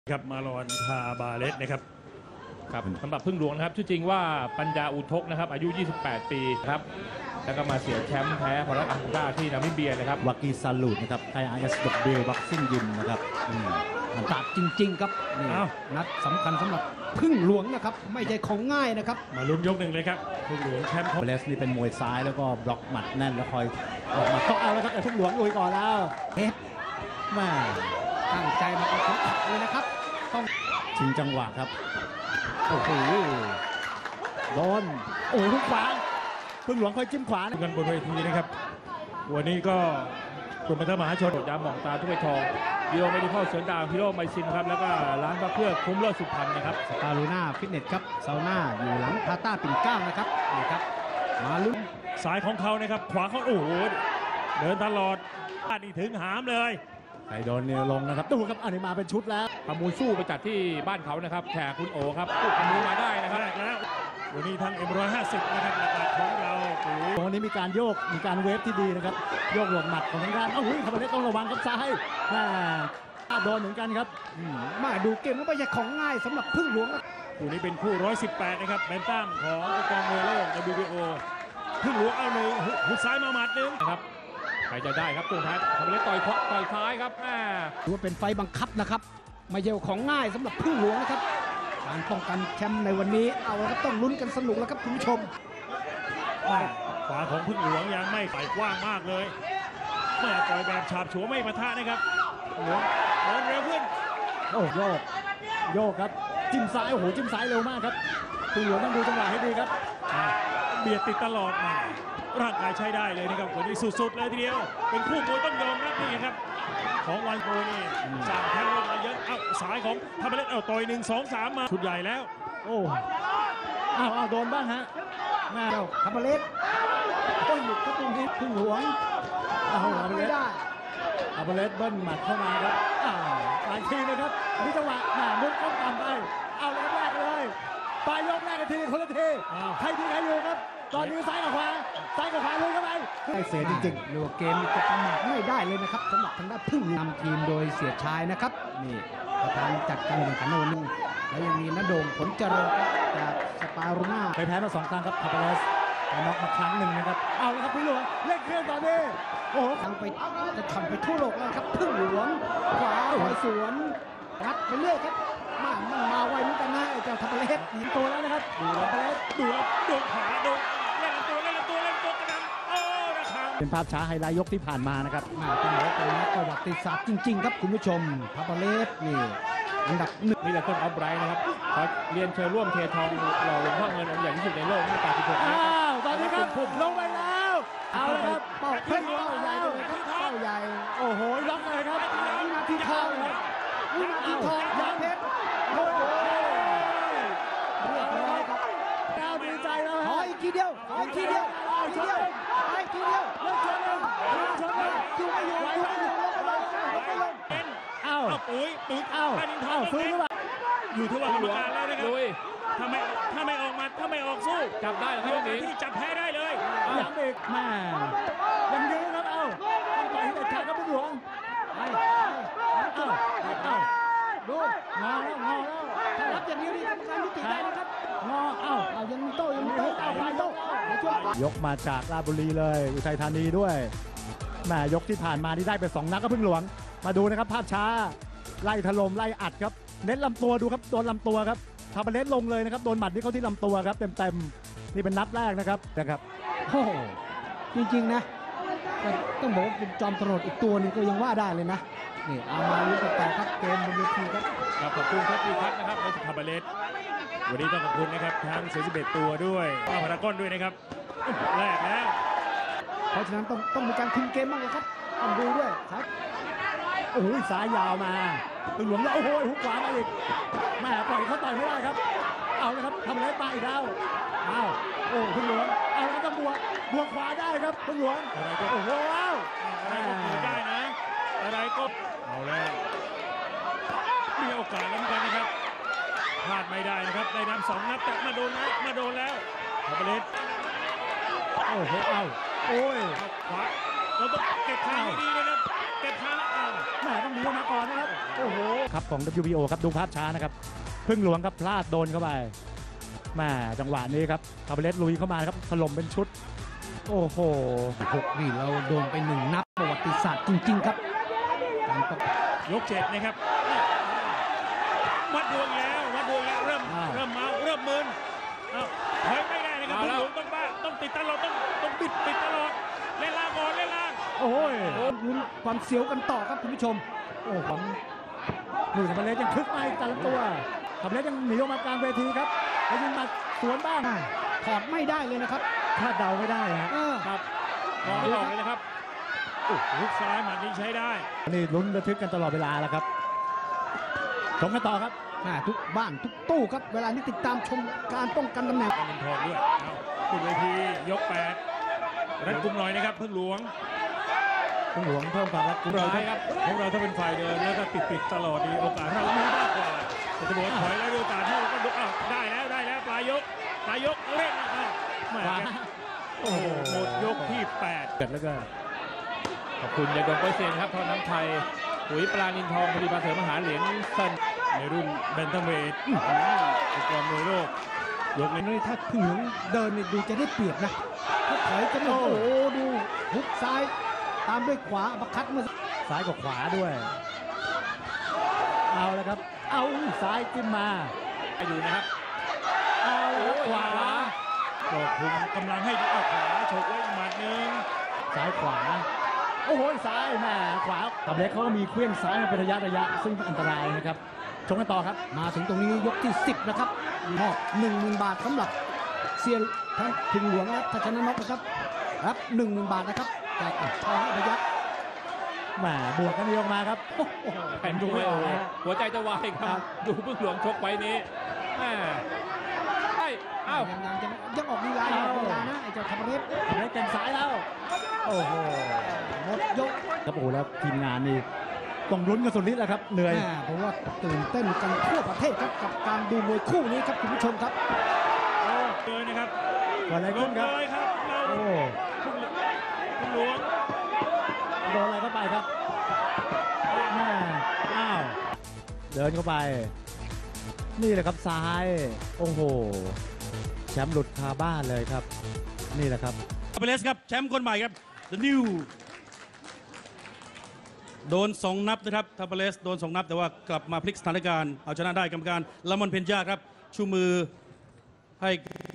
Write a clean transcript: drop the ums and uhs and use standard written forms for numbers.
ครับมารอนคาบาเลสนะครับครับสำหรับพึ่งหลวงนะครับชื่อจริงว่าปัญญาอุทกนะครับอายุ 28 ปีครับแล้วก็มาเสียแชมป์แพ้พอรักอังกาที่นามิเบียนะครับวากีซาลูดนะครับไทย ISW บ็อกซิ่งยิมนะครับมันตัดจริงๆครับนี่นัดสำคัญสำหรับพึ่งหลวงนะครับไม่ใช่ของง่ายนะครับมาลุ้นยกหนึ่งเลยครับพึ่งหลวงแชมป์เบลสนี่เป็นมวยซ้ายแล้วก็บล็อกหมัดแน่นแล้วคอยออกมาต้องเอาแล้วครับแต่พึ่งหลวงลุยก่อนแล้วแม่ตั้งใจมาเอาของขัดเลยนะครับต้องชิงจังหวะครับโอ้โหโดนโอ้โหขวาพึ่งหลวงคอยจิ้มขวากันบนเวทีนะครับวันนี้ก็กลุ่มมหาชนยาหมองตาทุกไอทองวิโอเมดิคอลสวนดาวพิโรไมซินครับแล้วก็ร้านพระเพื่อคุ้มเลิศสุพรรณนะครับสตารูน่าฟิตเนสครับซาวน่าอยู่หลังพาต้าปิ่นเกล้านะครับนี่ครับมาลุ้นสายของเขานะครับขวาเขาโอ้โหเดินตลอดนี่ถึงหามเลยใครโดนเนี่ยลงนะครับดูครับอันนี้มาเป็นชุดแล้วประมูลสู้ไปจัดที่บ้านเขานะครับแขกคุณโอครับประมูลมาได้นะครับแล้ววันนี้ทั้ง M150 นะครับหลักของเราวันนี้มีการโยกมีการเวฟที่ดีนะครับโยกหลบหมัดของทางด้านอุ้ยคาร์บอนเนตต้องระวังครับซ้ายโดนเหมือนกันครับมาดูเกมแล้วไม่ใช่ของง่ายสำหรับพึ่งหลวงคู่นี้เป็นคู่118นะครับแบนตัมของกองมวยโลก WBO พึ่งหลวงเอาเลยหุดซ้ายมาหมัดนึงนะครับใครจะได้ครับตัวท้ายคาร์บอนเนตต่อยท้ายครับถือว่าเป็นไฟบังคับนะครับไม่ใช่ของง่ายสำหรับพึ่งหลวงนะครับการป้องกันแชมป์ในวันนี้เอาละครับต้องลุ้นกันสนุกแล้วครับคุณผู้ชมขวาของพึ่งหลวงยังไม่ฝ่ายกว้างมากเลยแม่ต่อยแบบฉาบฉวยไม่ปะทะนะครับหลวงเร็วขึ้นโอ้โยกครับจิ้มซ้ายโอ้โหจิ้มซ้ายเร็วมากครับพึ่งหลวงต้องดูจังหวะให้ดีครับเบียดติดตลอดมาร่างกายใช้ได้เลยนะครับวันนี้สุดๆเลยทีเดียวเป็นคู่มวยต้องยอมรับนี่ครับของวันโกนี่สร้างแพ้ลงมาเยอะเอาสายของทำไปเล่นเอาต่อย1 2 3มาชุดใหญ่แล้วโอ้เอาโดนบ้างฮะแม่คาร์บอนเนตต้นหยุดครับตรงนี้พึ่งหลวงไม่ได้คาร์บอนเนตเบิ้ลหมัดเข้ามาครับหลายทีนะครับนี่จังหวะมุดเข้าตามไปเอาแล้วแรกเลยปลายยกแรกกันทีคนละทีใครที่ใครอยู่ครับตอนนี้ซ้ายกับขวาลุยเข้าไปได้เสียจริงๆเรือเกมจะประมาทไม่ได้เลยนะครับสำหรับทางด้านพึ่งนำทีมโดยเสียชายนะครับนี่ประธานจัดการแข่งขันในวันนี้แล้วยังมีณโด่งผลเจริญจากสปารูน่าไปแพ้มา2 ครั้งครับคาร์บอนเนตน็อกมาครั้งหนึ่งนะครับเอาแล้วครับพึ่งหลวงเล่นเครื่องตอนนี้โอ้โหทางไปจะทำไปทั่วโลกแล้วครับพึ่งหลวงขวาหัวสวนรัดไปเรื่อยครับมาไวเหมือนกันนะไอ้เจ้าคาร์บอนเนตหนีตัวแล้วนะครับดูคาร์บอนเนตดูแล้วโดนขาโดนเล่นตัวกระดังนะครับเป็นภาพช้าไฮไลท์ยกที่ผ่านมานะครับต้องบอกเป็นนักประวัติศาสตร์จริงๆครับคุณผู้ชมคาร์บอนเนตนี่อันดับ1 นี่แหละคนออฟไบรท์นะครับขอเรียนเชิญร่วมเททองหล่อหลวงพ่อเงินองค์ใหญ่ที่สุดในโลกนี่การพิจารณาตอนนี้ครับลงไปแล้วเอาละครับเป้าใหญ่เลยครับเป้าใหญ่โอ้โหล็อกเลยครับวินาทีทองครับวินาทีทองยาเพชรโอ้โหเรียบร้อยครับก้าวดีใจแล้วขออีกทีเดียวเลิกชนเลยอยู่ไม่อยู่ลงปุ๋ยฟื้นหรือเปล่าอยู่ที่ว่ากรรมการแล้วนะครับถ้าไม่ออกมาถ้าไม่ออกสู้จับได้ครับที่จับแพ้ได้เลยย้ำอีกแม่ยังยืนครับต้องต่อยให้เด็ดขาดครับพึ่งหลวงดูงอแล้วถ้ารับอย่างนี้นี่กรรมการยุติได้นะครับงอยังมีโต้ไปโต้ยกมาจากราชบุรีเลยอุทัยธานีด้วยแม่ยกที่ผ่านมานี่ได้ไป2 นัดก็พึ่งหลวงมาดูนะครับภาพช้าไล่ถล่มไล่อัดครับเน้นลำตัวดูครับโดนลำตัวครับคาร์บอนเนตลงเลยนะครับโดนหมัดนี่เข้าที่ลำตัวครับเต็มนี่เป็นนัดแรกนะครับโอ้จริงๆนะต้องบอกว่าเป็นจอมตลอดอีกตัวนึงก็ยังว่าได้เลยนะนี่เอามาลุ้นกันต่อครับเกมบนเวทีครับขอบคุณครับพี่พัฒนะครับในคาร์บอนเนตวันนี้ต้องขอบคุณนะครับทั้ง41ตัวด้วยพารากอนด้วยนะครับแรกแล้วเพราะฉะนั้นต้องมีการคุมเกมบ้างเลยครับต้องดูด้วยครับโอ้โหซ้ายยาวมาพึ่งหลวงแล้วโอ้โหหุกขวามาอีกแม่ปล่อยเขาต่อยไม่ได้ครับเอาเลยครับทำอะไรไปอีกแล้วโอ้พึ่งหลวงเอาแล้วต้องบวกขวาได้ครับพึ่งหลวงโอ้โหอะไรก็เกิดได้นะอะไรก็เอาแล้วมีโอกาสแล้วกันนะครับพลาดไม่ได้นะครับได้นำ2 นัดแต่มาโดนแล้วคาร์บอนเนตโอ้โหโอ้ยขวาเราต้องเก็บทางให้ดีนะครับเก็บทางแม่ต้องหนีออกมาก่อนนะครับโอ้โหครับของ WBO ครับดูภาพช้านะครับพึ่งหลวงครับพลาดโดนเข้าไปแม่จังหวะนี้ครับคาร์เบเลสลุยเข้ามาครับถล่มเป็นชุดโอ้โห 6นี่เราโดนไป1 นับประวัติศาสตร์จริงๆครับการประยก7นะครับวัดดวงแล้ววัดดวงแล้วเริ่มเมาเริ่มมึนถอยไม่ได้นะครับพึ่งหลวงต้องบ้าต้องติดตลอดต้องปิดตลอดเล่นล่างก่อนเล่นล่างโอ้ยลุ้นความเสียวกันต่อครับคุณผู้ชมโอ้ผมดูคาร์เบเลสยังคึกมาอีกแต่ละตัวคาร์เบเลสยังหนีออกมากลางเวทีครับแล้วยิงมาสวนบ้างถอดไม่ได้เลยนะครับคาดเดาไม่ได้ฮะครับมองไม่ออกเลยนะครับลูกซ้ายหมัดนี้ใช้ได้นี่ลุ้นระทึกกันตลอดเวลาแล้วครับชมกันต่อครับทุกบ้านทุกตู้ครับ เวลานี้ติดตามชมการป้องกันตำแหน่งการเป็นทองด้วยขึ้นเวทียก8รัดกุมหน่อยนะครับพึ่งหลวงพึ่งหลวงเพิ่มความรัดกุมเราร้ายครับของเราถ้าเป็นฝ่ายเดินแล้วก็ปิดตลอดดีโอกาสเรามีมากกว่าแต่จะบอกว่าถอยแล้วโอกาสเท่าก็ได้แล้วปลายยกเร่งแหมโอ้โหหมดยกที่8 เกิดแล้วก็ขอบคุณยาดมโปรเซนครับทอน้ำไทยปุ๋ยปลานินทองผลิตภัณฑ์เสริมอาหารเหรียญเส้นในรุ่นเบนเทเวทอุปกรณ์มวยโลกยกนี้นี่ถ้าพึ่งหลวงเดินนี่ดูจะได้เปรียบนะถ้าถอยจะไม่โอ้โหดูหุกซ้ายตามด้วยขวาอัปคัดเมื่อซ้ายกับขวาด้วยเอาแล้วครับเอาซ้ายขึ้นมาไปดูนะครับเอาแล้วขวาก็คุมกำลังให้ดีเอาขวาฉกไว้หมัดหนึ่งซ้ายขวาโอ้โหซ้ายแม่ขวาคาร์เบเลสเขาก็มีเคลื่อนซ้ายมาเป็นระยะซึ่งอันตรายนะครับชมกันต่อครับมาถึงตรงนี้ยกที่ 10 นะครับมอบ 10,000 บาทสำหรับเซียนทั้งพึ่งหลวงและทัชนนกนะครับรับ 10,000 บาทนะครับจากทองพยัคฆ์แหมบวกกันดีออกมาครับโอ้โหแผ่นดูไม่ออกหัวใจจะวายครับ ดูพึ่งหลวงชกไว้นี้แม่ใช่อ้าวยังออกลีลาอยู่เวลานะไอ้เจ้าคาร์เบเลสคาร์เบเลสแก่งซ้ายแล้วโอ้โหหมดยกครับโอ้โหแล้วทีมงานนี่ต้องลุ้นกันสุดฤทธิ์แล้วครับเหนื่อยเพราะว่าตื่นเต้นกันทั่วประเทศครับกับการดูมวยคู่นี้ครับคุณผู้ชมครับเลยนะครับเกิดอะไรลขึ้งนครับเลยครับเราโอ้พึ่งหลวงโดนอะไรเข้าไปครับแม่อ้าวเดินเข้าไป นี่แหละครับซ้ายโอ้โหแชมป์หลุดคาบ้านเลยครับนี่แหละครับคาเบเลสครับแชมป์คนใหม่ครับ The New โดน 2 นับนะครับทาเบเลสโดน 2 นับแต่ว่ากลับมาพลิกสถานการณ์เอาชนะได้กรรมการลามอนเพนญาครับชูมือให้